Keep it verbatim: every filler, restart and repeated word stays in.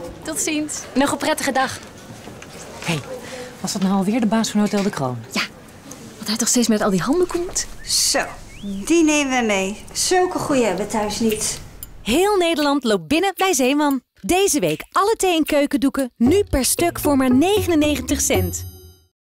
Tot ziens. Nog een prettige dag. Hé, hey, was dat nou alweer de baas van Hotel de Kroon? Ja, wat hij toch steeds met al die handen komt? Zo, die nemen we mee. Zulke goeie hebben we thuis niet. Heel Nederland loopt binnen bij Zeeman. Deze week alle thee- en keukendoeken, nu per stuk voor maar negenennegentig cent.